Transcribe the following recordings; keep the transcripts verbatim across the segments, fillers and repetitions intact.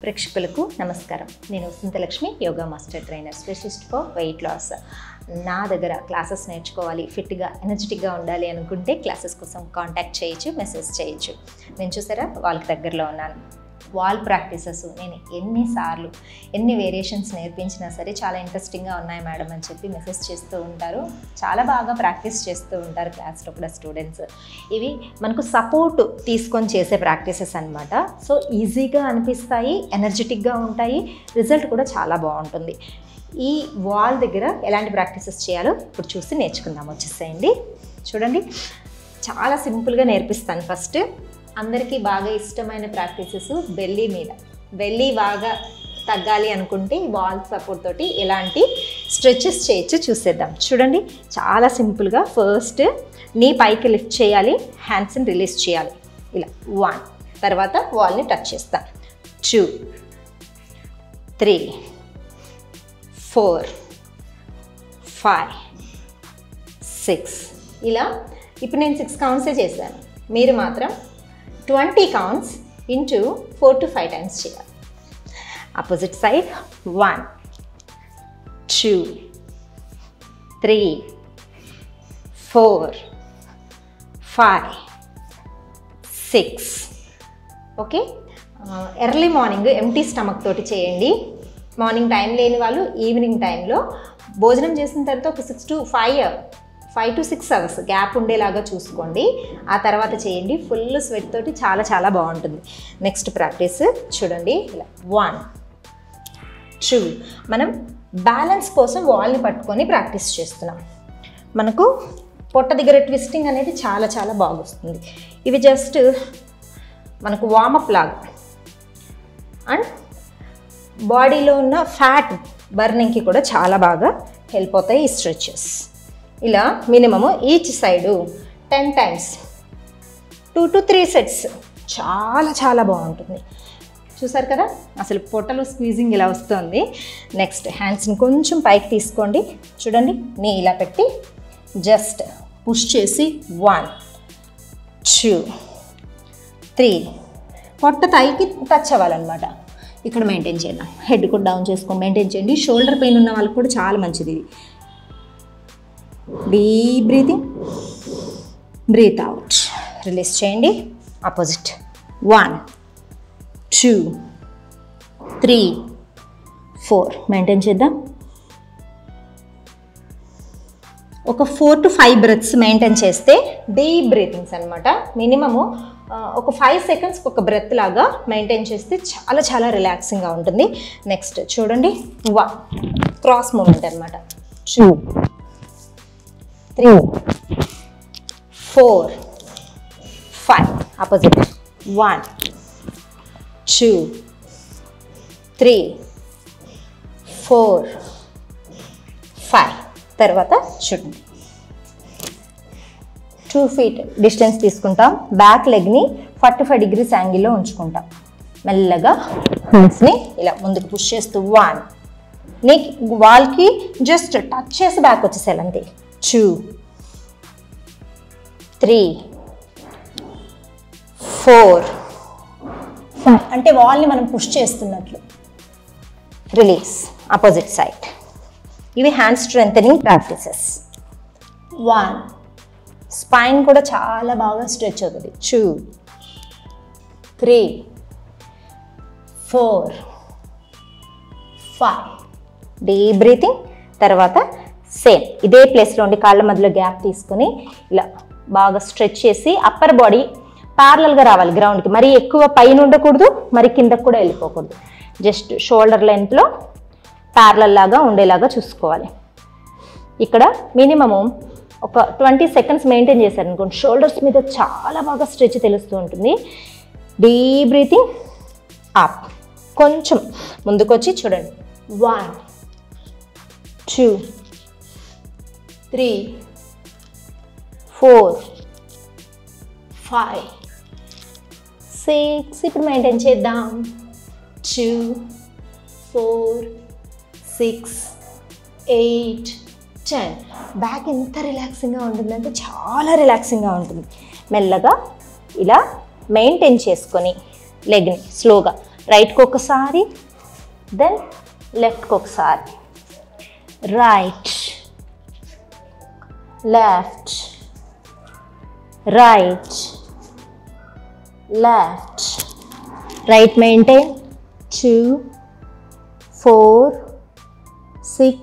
ప్రేక్షకులకు నమస్కారం. నేను Vasanthalakshmi, yoga master trainer, specialist for weight loss. నా దగ్గర క్లాసెస్ నేర్చుకోవాలి, ఫిట్గా ఎనర్జెటిక్గా ఉండాలి అనుకుంటే క్లాసెస్ కోసం కాంటాక్ట్ చేయొచ్చు, మెసేజ్ చేయొచ్చు. నేను చూసారా వాళ్ళకి దగ్గరలో ఉన్నాను. వాల్ ప్రాక్టీసెస్ నేను ఎన్నిసార్లు ఎన్ని వేరియేషన్స్ నేర్పించినా సరే చాలా ఇంట్రెస్టింగ్గా ఉన్నాయి మేడం అని చెప్పి మెసేజ్ చేస్తూ ఉంటారు. చాలా బాగా ప్రాక్టీస్ చేస్తూ ఉంటారు క్లాస్లో కూడా స్టూడెంట్స్. ఇవి మనకు సపోర్ట్ తీసుకొని చేసే ప్రాక్టీసెస్ అనమాట. సో ఈజీగా అనిపిస్తాయి, ఎనర్జెటిక్గా ఉంటాయి, రిజల్ట్ కూడా చాలా బాగుంటుంది. ఈ వాల్ దగ్గర ఎలాంటి ప్రాక్టీసెస్ చేయాలో ఇప్పుడు చూసి నేర్చుకుందాం. వచ్చేసేయండి. చూడండి, చాలా సింపుల్గా నేర్పిస్తాను. ఫస్ట్ అందరికీ బాగా ఇష్టమైన ప్రాక్టీసెస్ బెల్లీ మీద. బెల్లీ బాగా తగ్గాలి అనుకుంటే వాల్ సపోర్ట్ తోటి ఎలాంటి స్ట్రెచెస్ చేయొచ్చు చూసేద్దాం. చూడండి, చాలా సింపుల్గా ఫస్ట్ నీ పైకి లిఫ్ట్ చేయాలి, హ్యాండ్స్ని రిలీజ్ చేయాలి. ఇలా వన్, తర్వాత వాల్ని టచ్ చేస్తాం. Two, three, four, five, six. ఇలా ఇప్పుడు నేను సిక్స్ కౌంట్సే చేశాను. మీరు మాత్రం twenty counts into four to five times చేయాలి. Opposite side one, two, three, four, five, six. Okay, early morning empty stomach తోటి చేయండి. మార్నింగ్ టైం లేని వాళ్ళు ఈవినింగ్ టైంలో భోజనం చేసిన తర్వాత ఒక six to five five to six hours gap ఉండేలాగా చూసుకోండి. ఆ తర్వాత చేయండి. ఫుల్ స్వెట్ తోటి చాలా చాలా బాగుంటుంది. నెక్స్ట్ ప్రాక్టీస్ చూడండి. ఇలా వన్, టూ. మనం బ్యాలెన్స్ కోసం వాల్ని పట్టుకొని ప్రాక్టీస్ చేస్తున్నాం. మనకు పొట్ట దగ్గర ట్విస్టింగ్ అనేది చాలా చాలా బాగా వస్తుంది. ఇవి జస్ట్ మనకు వార్మప్ లాగా అండ్ బాడీలో ఉన్న ఫ్యాట్ బర్నింగ్కి కూడా చాలా బాగా హెల్ప్ అవుతాయి ఈ స్ట్రెచెస్. ఇలా minimum each side ten times, two to three sets. చాలా చాలా బాగుంటుంది. చూసారు కదా, అసలు పొట్టలో స్క్వీజింగ్ ఇలా వస్తుంది. నెక్స్ట్ హ్యాండ్స్ని కొంచెం పైకి తీసుకోండి. చూడండి, నీ ఇలా పెట్టి జస్ట్ పుష్ చేసి వన్, టూ, త్రీ. పొట్ట థైకి టచ్ అవ్వాలన్నమాట. ఇక్కడ మెయింటైన్ చేద్దాం. హెడ్ కూడా డౌన్ చేసుకొని మెయింటైన్ చేయండి. షోల్డర్ పెయిన్ ఉన్న వాళ్ళకి కూడా చాలా మంచిది ఇది. Deep breathing, breath out, release చేయండి. Opposite one, two, three, four. Maintain చేద్దాం. ఒక four to five breaths maintain చేస్తే డీప్ బ్రీతింగ్స్ అనమాట. మినిమము ఒక ఫైవ్ సెకండ్స్కి ఒక బ్రెత్ లాగా మెయింటైన్ చేస్తే చాలా చాలా రిలాక్సింగ్గా ఉంటుంది. నెక్స్ట్ చూడండి, వన్ క్రాస్ మూమెంట్ అనమాట. Two, three, four, five. Opposite one, two, three, four, five. తర్వాత చూడండి, టూ ఫీట్ డిస్టెన్స్ తీసుకుంటాం. బ్యాక్ లెగ్ని ఫార్టీ ఫైవ్ డిగ్రీస్ యాంగిల్లో ఉంచుకుంటాం. మెల్లగా హ్యాండ్స్ని ఇలా ముందుకు పుష్ చేస్తూ వన్, నీ వాల్కి జస్ట్ టచ్ చేసి బ్యాక్ వచ్చేసేయాలి అంతే. Two, three, four, five. అంటే వాల్ని మనం పుష్ చేస్తున్నట్లు. రిలీజ్. Opposite side. ఇవి hand strengthening practices. One, spine కూడా చాలా బాగా స్ట్రెచ్ అవుతుంది. Two, three, four, five. Deep breathing. తర్వాత సేమ్ ఇదే ప్లేస్లో ఉండి కాళ్ళ మధ్యలో గ్యాప్ తీసుకొని ఇలా బాగా స్ట్రెచ్ చేసి అప్పర్ బాడీ ప్యారలల్గా రావాలి గ్రౌండ్కి. మరీ ఎక్కువ పైన ఉండకూడదు, మరి కిందకు కూడా వెళ్ళిపోకూడదు. జస్ట్ షోల్డర్ లెంత్లో ప్యారలల్ లాగా ఉండేలాగా చూసుకోవాలి. ఇక్కడ మినిమము ఒక ట్వంటీ సెకండ్స్ మెయింటైన్ చేశారనుకోండి, షోల్డర్స్ మీద చాలా బాగా స్ట్రెచ్ తెలుస్తూ ఉంటుంది. Deep breathing up. కొంచెం ముందుకొచ్చి చూడండి. One, two, three, four, five, six. ఇప్పుడు మెయింటైన్ చేద్దాం. Two, four, six, eight, ten. Back ఎంత రిలాక్సింగ్గా ఉంటుందంటే చాలా రిలాక్సింగ్గా ఉంటుంది. మెల్లగా ఇలా మెయింటైన్ చేసుకొని లెగ్ని స్లోగా రైట్కి ఒకసారి, దెన్ లెఫ్ట్కి ఒకసారి. Right, left, right, left, right maintain, two, four, six,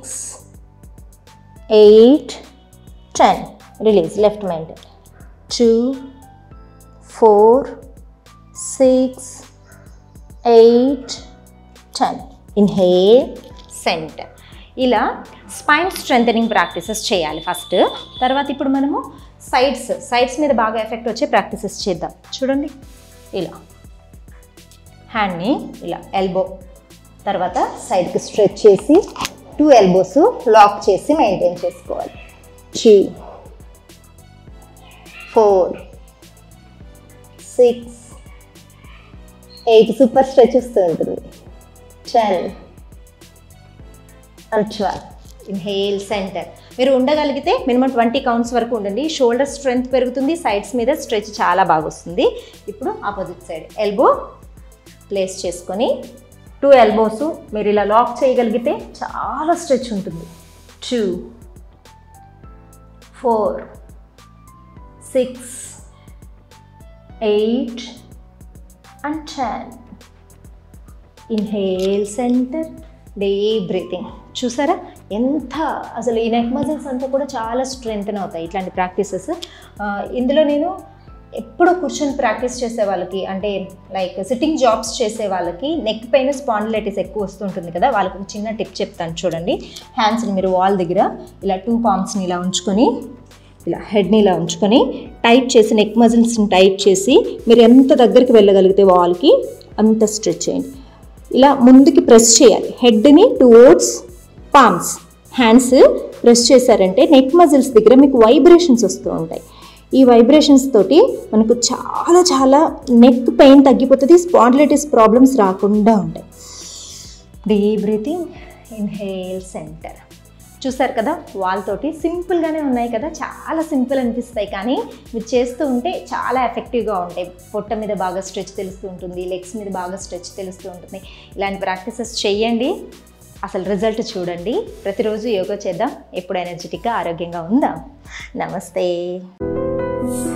eight, ten, release, left maintain, two, four, six, eight, ten, inhale, center. ఇలా స్పైన్ స్ట్రెంథనింగ్ ప్రాక్టీసెస్ చేయాలి ఫస్ట్. తర్వాత ఇప్పుడు మనము సైడ్స్ సైడ్స్ మీద బాగా ఎఫెక్ట్ వచ్చే ప్రాక్టీసెస్ చేద్దాం. చూడండి, ఇలా హ్యాండ్ని ఇలా ఎల్బో తర్వాత సైడ్కి స్ట్రెచ్ చేసి టూ ఎల్బోస్ లాక్ చేసి మెయింటైన్ చేసుకోవాలి. Three, four, six, eight, super stretch వస్తూ ఉంటుంది. Ten and twelve. Inhale, centre. మీరు ఉండగలిగితే మినిమం ట్వంటీ కౌంట్స్ వరకు ఉండండి. షోల్డర్ స్ట్రెంగ్త్ పెరుగుతుంది, సైడ్స్ మీద స్ట్రెచ్ చాలా బాగా వస్తుంది. ఇప్పుడు ఆపోజిట్ సైడ్ ఎల్బో ప్లేస్ చేసుకొని టూ ఎల్బోస్ మీరు ఇలా లాక్ చేయగలిగితే చాలా స్ట్రెచ్ ఉంటుంది. Two, four, six, eight and ten. Inhale, centre, deep breathing. చూసారా ఎంత అసలు ఈ నెక్ మజిల్స్ అంతా కూడా చాలా స్ట్రెంగ్తన్ అవుతాయి ఇట్లాంటి ప్రాక్టీసెస్. ఇందులో నేను ఎప్పుడు కూర్చొని ప్రాక్టీస్ చేసే వాళ్ళకి, అంటే లైక్ సిట్టింగ్ జాబ్స్ చేసే వాళ్ళకి నెక్ పైన స్పాండిలైటిస్ ఎక్కువ వస్తుంటుంది కదా, వాళ్ళకి ఒక చిన్న టిప్ చెప్తాను చూడండి. హ్యాండ్స్ని మీరు వాల్ దగ్గర ఇలా టూ పామ్స్ని ఇలా ఉంచుకొని, ఇలా హెడ్ని ఇలా ఉంచుకొని టైట్ చేసి, నెక్ మజిల్స్ని టైట్ చేసి మీరు ఎంత దగ్గరికి వెళ్ళగలిగితే వాల్కి అంత స్ట్రెచ్ చేయండి. ఇలా ముందుకి ప్రెస్ చేయాలి, హెడ్ని టువర్డ్స్ పామ్స్. హ్యాండ్స్ ప్రెస్ చేశారంటే నెక్ మజిల్స్ దగ్గర మీకు వైబ్రేషన్స్ వస్తూ ఉంటాయి. ఈ వైబ్రేషన్స్ తోటి మనకు చాలా చాలా నెక్ పెయిన్ తగ్గిపోతుంది, స్పాండిలైటిస్ ప్రాబ్లమ్స్ రాకుండా ఉంటాయి. Deep breathing, inhale, centre. చూసారు కదా, వాళ్ళతోటి సింపుల్గానే ఉన్నాయి కదా, చాలా సింపుల్ అనిపిస్తాయి కానీ మీరు చేస్తూ ఉంటే చాలా ఎఫెక్టివ్గా ఉంటాయి. పొట్ట మీద బాగా స్ట్రెచ్ తెలుస్తూ ఉంటుంది, లెగ్స్ మీద బాగా స్ట్రెచ్ తెలుస్తూ ఉంటుంది. ఇలాంటి ప్రాక్టీసెస్ చెయ్యండి, అసలు రిజల్ట్ చూడండి. ప్రతిరోజు యోగా చేద్దాం, ఎప్పుడు ఎనర్జెటిక్గా ఆరోగ్యంగా ఉందాం. నమస్తే.